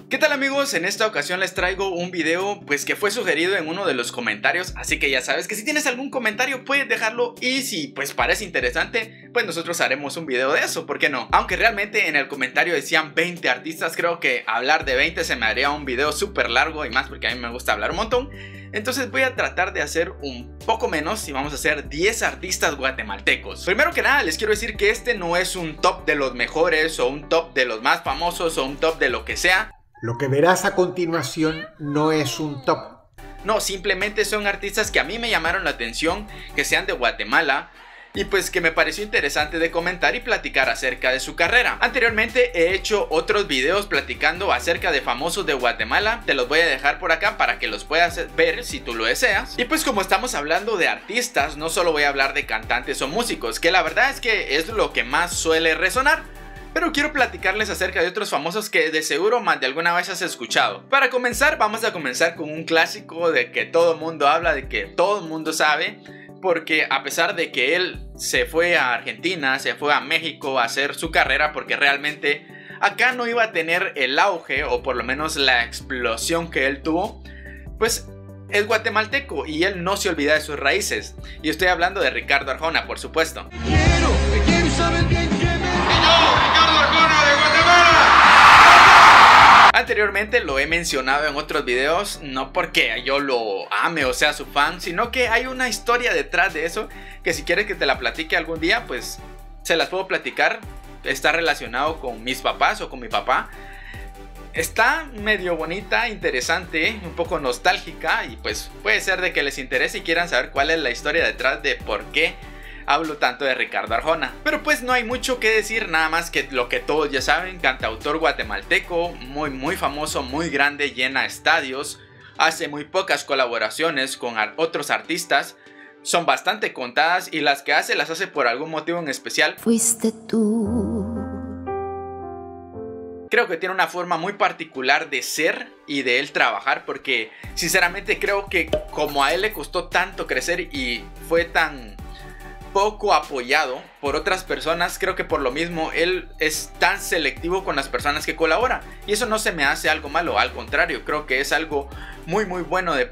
¿Qué tal amigos? En esta ocasión les traigo un video pues que fue sugerido en uno de los comentarios, así que ya sabes que si tienes algún comentario puedes dejarlo y si pues parece interesante pues nosotros haremos un video de eso, ¿por qué no? Aunque realmente en el comentario decían 20 artistas, creo que hablar de 20 se me haría un video súper largo y más porque a mí me gusta hablar un montón. Entonces voy a tratar de hacer un poco menos y vamos a hacer 10 artistas guatemaltecos. Primero que nada les quiero decir que este no es un top de los mejores o un top de los más famosos o un top de lo que sea. Lo que verás a continuación no es un top. No, simplemente son artistas que a mí me llamaron la atención, que sean de Guatemala y pues que me pareció interesante de comentar y platicar acerca de su carrera. Anteriormente he hecho otros videos platicando acerca de famosos de Guatemala, te los voy a dejar por acá para que los puedas ver si tú lo deseas. Y pues como estamos hablando de artistas, no solo voy a hablar de cantantes o músicos, que la verdad es que es lo que más suele resonar. Pero quiero platicarles acerca de otros famosos que de seguro más de alguna vez has escuchado. Para comenzar, vamos a comenzar con un clásico de que todo el mundo habla, de que todo el mundo sabe. Porque a pesar de que él se fue a Argentina, se fue a México a hacer su carrera, porque realmente acá no iba a tener el auge o por lo menos la explosión que él tuvo, pues es guatemalteco y él no se olvida de sus raíces. Y estoy hablando de Ricardo Arjona, por supuesto. Quiero saber bien quién es. Anteriormente lo he mencionado en otros videos, no porque yo lo ame o sea su fan, sino que hay una historia detrás de eso que si quieres que te la platique algún día, pues se las puedo platicar. Está relacionado con mis papás o con mi papá. Está medio bonita, interesante, un poco nostálgica y pues puede ser de que les interese y quieran saber cuál es la historia detrás de por qué hablo tanto de Ricardo Arjona. Pero pues no hay mucho que decir, nada más que lo que todos ya saben, cantautor guatemalteco, muy famoso, muy grande, llena estadios, hace muy pocas colaboraciones con otros artistas, son bastante contadas y las que hace las hace por algún motivo en especial. Fuiste tú. Creo que tiene una forma muy particular de ser y de él trabajar porque sinceramente creo que como a él le costó tanto crecer y fue tan poco apoyado por otras personas, creo que por lo mismo él es tan selectivo con las personas que colabora y eso no se me hace algo malo, al contrario, creo que es algo muy bueno de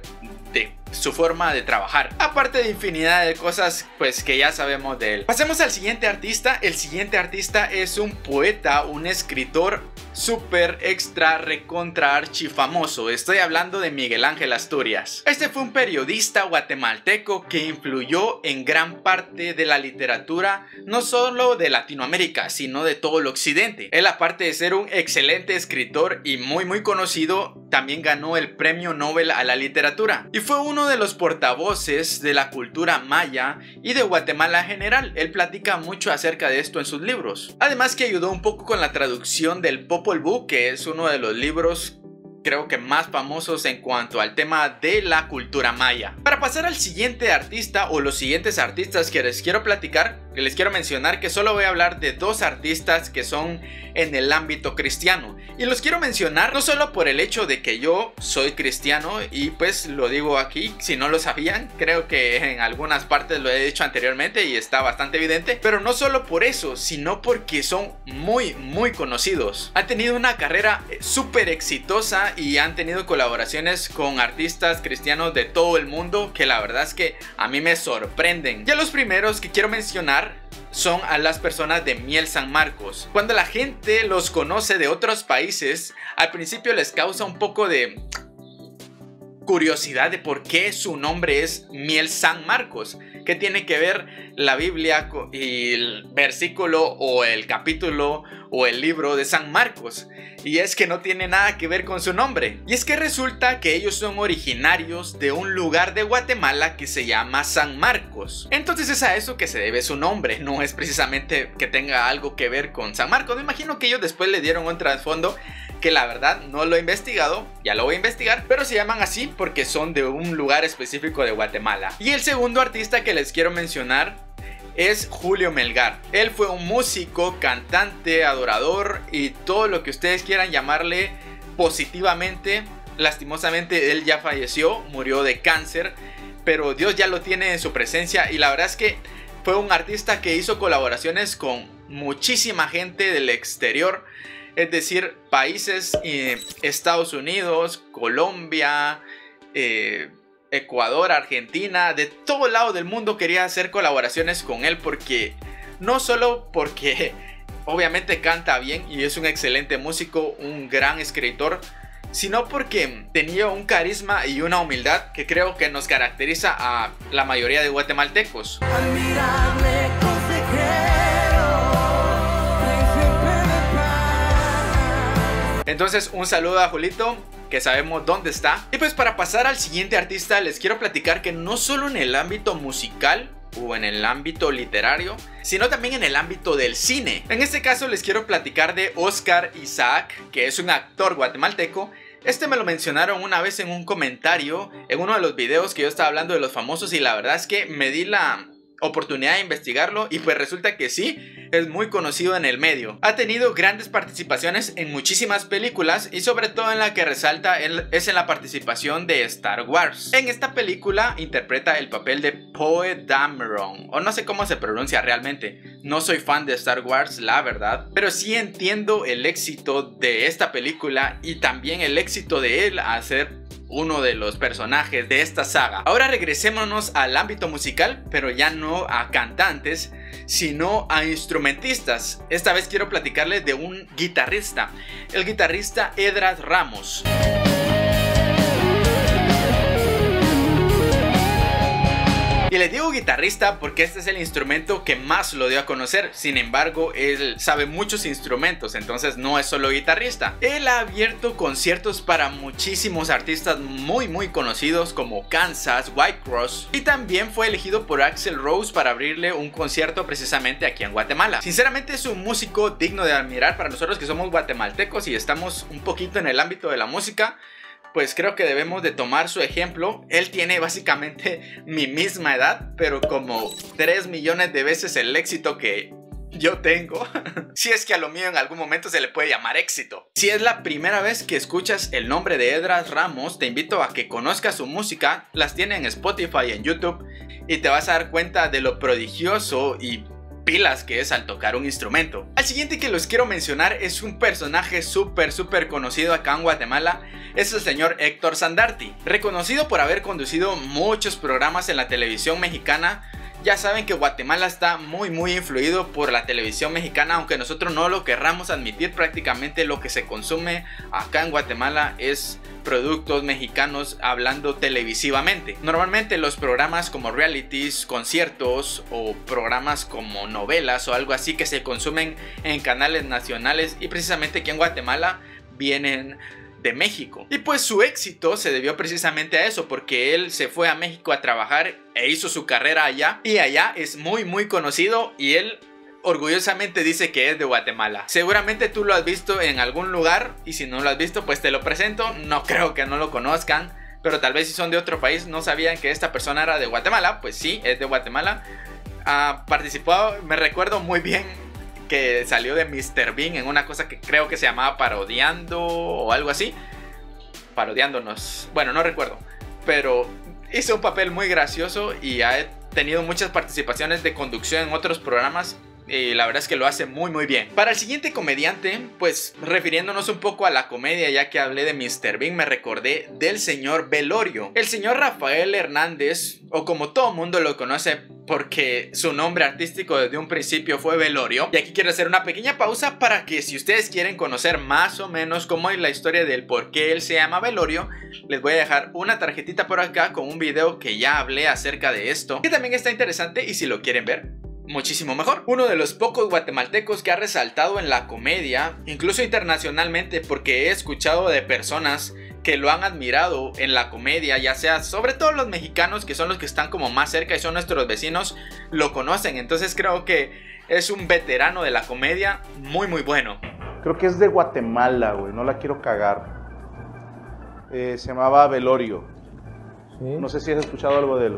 su forma de trabajar, aparte de infinidad de cosas pues que ya sabemos de él. Pasemos al siguiente artista. El siguiente artista es un poeta, un escritor súper extra recontra archi famoso. Estoy hablando de Miguel Ángel Asturias. Este fue un periodista guatemalteco que influyó en gran parte de la literatura, no solo de Latinoamérica, sino de todo el occidente. Él, aparte de ser un excelente escritor y muy conocido, también ganó el premio Nobel a la literatura y fue uno de los portavoces de la cultura maya y de Guatemala en general. Él platica mucho acerca de esto en sus libros. Además que ayudó un poco con la traducción del Popol Vuh, que es uno de los libros creo que más famosos en cuanto al tema de la cultura maya. Para pasar al siguiente artista o los siguientes artistas que les quiero platicar, que les quiero mencionar que solo voy a hablar de dos artistas que son en el ámbito cristiano. Y los quiero mencionar no solo por el hecho de que yo soy cristiano y pues lo digo aquí, si no lo sabían, creo que en algunas partes lo he dicho anteriormente y está bastante evidente, pero no solo por eso, sino porque son muy conocidos. Han tenido una carrera súper exitosa y han tenido colaboraciones con artistas cristianos de todo el mundo que la verdad es que a mí me sorprenden. Ya los primeros que quiero mencionar son a las personas de Miel San Marcos. Cuando la gente los conoce de otros países, al principio les causa un poco de curiosidad de por qué su nombre es Miel San Marcos. ¿Qué tiene que ver la Biblia y el versículo o el capítulo o el libro de San Marcos? Y es que no tiene nada que ver con su nombre. Y es que resulta que ellos son originarios de un lugar de Guatemala que se llama San Marcos. Entonces es a eso que se debe su nombre. No es precisamente que tenga algo que ver con San Marcos. Me imagino que ellos después le dieron un trasfondo que la verdad no lo he investigado, ya lo voy a investigar, pero se llaman así porque son de un lugar específico de Guatemala. Y el segundo artista que les quiero mencionar es Julio Melgar. Él fue un músico, cantante, adorador y todo lo que ustedes quieran llamarle positivamente. Lastimosamente él ya falleció, murió de cáncer, pero Dios ya lo tiene en su presencia y la verdad es que fue un artista que hizo colaboraciones con muchísima gente del exterior. Es decir, países, Estados Unidos, Colombia, Ecuador, Argentina, de todo lado del mundo quería hacer colaboraciones con él, porque no solo porque obviamente canta bien y es un excelente músico, un gran escritor, sino porque tenía un carisma y una humildad que creo que nos caracteriza a la mayoría de guatemaltecos. Admirable consejero. Entonces, un saludo a Julito, que sabemos dónde está. Y pues para pasar al siguiente artista, les quiero platicar que no solo en el ámbito musical o en el ámbito literario, sino también en el ámbito del cine. En este caso les quiero platicar de Oscar Isaac, que es un actor guatemalteco. Este me lo mencionaron una vez en un comentario en uno de los videos que yo estaba hablando de los famosos, y la verdad es que me di la oportunidad de investigarlo y pues resulta que sí, es muy conocido en el medio. Ha tenido grandes participaciones en muchísimas películas y sobre todo en la que resalta es en la participación de Star Wars. En esta película interpreta el papel de Poe Dameron, o no sé cómo se pronuncia realmente. No soy fan de Star Wars, la verdad, pero sí entiendo el éxito de esta película y también el éxito de él a ser uno de los personajes de esta saga. Ahora regresémonos al ámbito musical, pero ya no a cantantes, sino a instrumentistas. Esta vez quiero platicarles de un guitarrista, el guitarrista Edras Ramos. Y les digo guitarrista porque este es el instrumento que más lo dio a conocer. Sin embargo, él sabe muchos instrumentos, entonces no es solo guitarrista. Él ha abierto conciertos para muchísimos artistas muy conocidos como Kansas, Whitecross, y también fue elegido por Axl Rose para abrirle un concierto precisamente aquí en Guatemala. Sinceramente es un músico digno de admirar para nosotros que somos guatemaltecos y estamos un poquito en el ámbito de la música. Pues creo que debemos de tomar su ejemplo. Él tiene básicamente mi misma edad, pero como 3 millones de veces el éxito que yo tengo. Si es que a lo mío en algún momento se le puede llamar éxito. Si es la primera vez que escuchas el nombre de Edras Ramos, te invito a que conozcas su música. Las tiene en Spotify y en YouTube y te vas a dar cuenta de lo prodigioso y pilas que es al tocar un instrumento. Al siguiente que los quiero mencionar es un personaje súper conocido acá en Guatemala. Es el señor Héctor Sandarti, reconocido por haber conducido muchos programas en la televisión mexicana. Ya saben que Guatemala está muy influido por la televisión mexicana, aunque nosotros no lo querramos admitir. Prácticamente lo que se consume acá en Guatemala es productos mexicanos hablando televisivamente. Normalmente los programas como realities, conciertos o programas como novelas o algo así que se consumen en canales nacionales y precisamente aquí en Guatemala vienen de México. Y pues su éxito se debió precisamente a eso, porque él se fue a México a trabajar e hizo su carrera allá, y allá es muy conocido y él orgullosamente dice que es de Guatemala. Seguramente tú lo has visto en algún lugar y si no lo has visto pues te lo presento. No creo que no lo conozcan, pero tal vez si son de otro país no sabían que esta persona era de Guatemala. Pues sí, es de Guatemala. Ha participado, me recuerdo muy bien que salió de Mr. Bean en una cosa que creo que se llamaba Parodiando o algo así. Parodiándonos, bueno, no recuerdo, pero hizo un papel muy gracioso y ha tenido muchas participaciones de conducción en otros programas. Y la verdad es que lo hace muy bien. Para el siguiente comediante, pues refiriéndonos un poco a la comedia, ya que hablé de Mr. Bean, me recordé del señor Velorio. El señor Rafael Hernández, o como todo mundo lo conoce porque su nombre artístico desde un principio fue Velorio. Y aquí quiero hacer una pequeña pausa para que si ustedes quieren conocer más o menos cómo es la historia del por qué él se llama Velorio, les voy a dejar una tarjetita por acá con un video que ya hablé acerca de esto, que también está interesante y si lo quieren ver, muchísimo mejor. Uno de los pocos guatemaltecos que ha resaltado en la comedia, incluso internacionalmente, porque he escuchado de personas que lo han admirado en la comedia, ya sea sobre todo los mexicanos, que son los que están como más cerca y son nuestros vecinos, lo conocen. Entonces creo que es un veterano de la comedia muy bueno. Creo que es de Guatemala, güey, no la quiero cagar. Se llamaba Velorio. ¿Sí? No sé si has escuchado algo de él.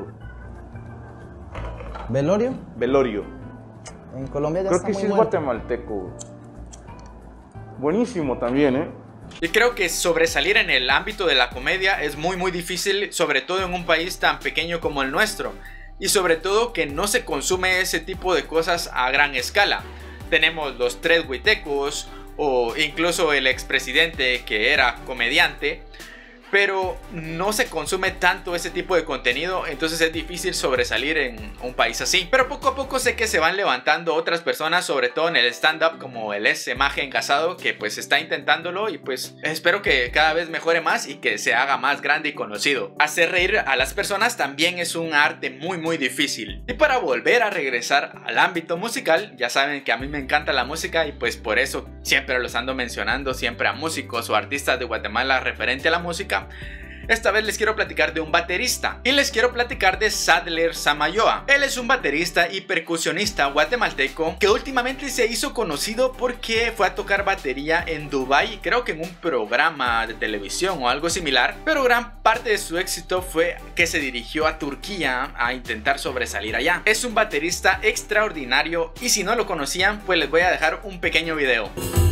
¿Velorio? Velorio. En Colombia ya Creo está que muy sí es muerto. guatemalteco, güey. Buenísimo también, ¿eh? Y creo que sobresalir en el ámbito de la comedia es muy difícil, sobre todo en un país tan pequeño como el nuestro. Y sobre todo que no se consume ese tipo de cosas a gran escala. Tenemos los Tres Huitecos o incluso el expresidente que era comediante, pero no se consume tanto ese tipo de contenido, entonces es difícil sobresalir en un país así. Pero poco a poco sé que se van levantando otras personas, sobre todo en el stand-up, como el Magen Casado, que pues está intentándolo y pues espero que cada vez mejore más y que se haga más grande y conocido. Hacer reír a las personas también es un arte muy difícil. Y para volver a regresar al ámbito musical, ya saben que a mí me encanta la música y pues por eso siempre los ando mencionando, siempre a músicos o artistas de Guatemala referente a la música. Esta vez les quiero platicar de un baterista y les quiero platicar de Sadler Samayoa. Él es un baterista y percusionista guatemalteco que últimamente se hizo conocido porque fue a tocar batería en Dubai, creo que en un programa de televisión o algo similar, pero gran parte de su éxito fue que se dirigió a Turquía a intentar sobresalir allá. Es un baterista extraordinario y si no lo conocían, pues les voy a dejar un pequeño video.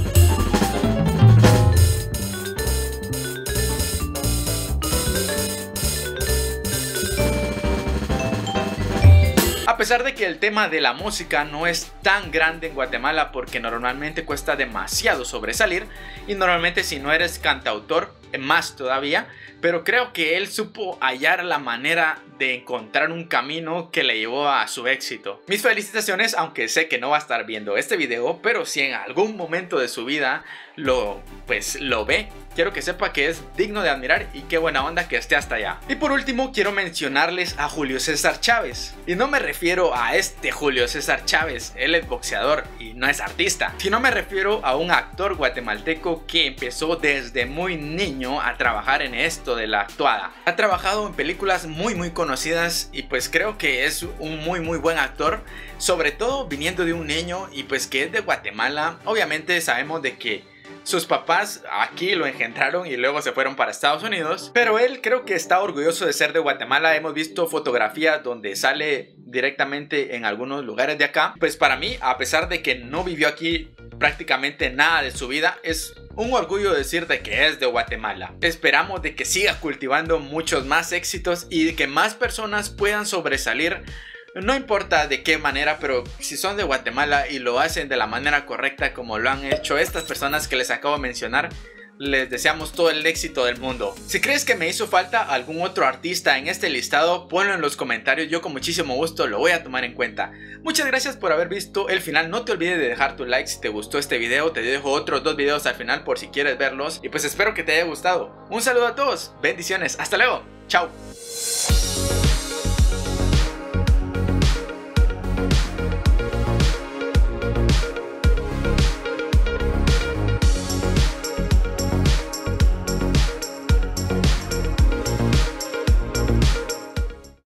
A pesar de que el tema de la música no es tan grande en Guatemala porque normalmente cuesta demasiado sobresalir y normalmente si no eres cantautor más todavía, pero creo que él supo hallar la manera de encontrar un camino que le llevó a su éxito. Mis felicitaciones, aunque sé que no va a estar viendo este video, pero si en algún momento de su vida lo ve, quiero que sepa que es digno de admirar y qué buena onda que esté hasta allá. Y por último quiero mencionarles a Julio César Chávez, y no me refiero a este Julio César Chávez, él es boxeador y no es artista, sino me refiero a un actor guatemalteco que empezó desde muy niño a trabajar en esto de la actuada. Ha trabajado en películas muy conocidas y pues creo que es un muy buen actor, sobre todo viniendo de un niño y pues que es de Guatemala. Obviamente sabemos de que sus papás aquí lo engendraron y luego se fueron para Estados Unidos, pero él creo que está orgulloso de ser de Guatemala. Hemos visto fotografías donde sale directamente en algunos lugares de acá. Pues para mí, a pesar de que no vivió aquí prácticamente nada de su vida, es un orgullo decir de que es de Guatemala. Esperamos de que siga cultivando muchos más éxitos y de que más personas puedan sobresalir. No importa de qué manera, pero si son de Guatemala y lo hacen de la manera correcta como lo han hecho estas personas que les acabo de mencionar, les deseamos todo el éxito del mundo. Si crees que me hizo falta algún otro artista en este listado, ponlo en los comentarios, yo con muchísimo gusto lo voy a tomar en cuenta. Muchas gracias por haber visto el final, no te olvides de dejar tu like si te gustó este video, te dejo otros 2 videos al final por si quieres verlos y pues espero que te haya gustado. Un saludo a todos, bendiciones, hasta luego, chao.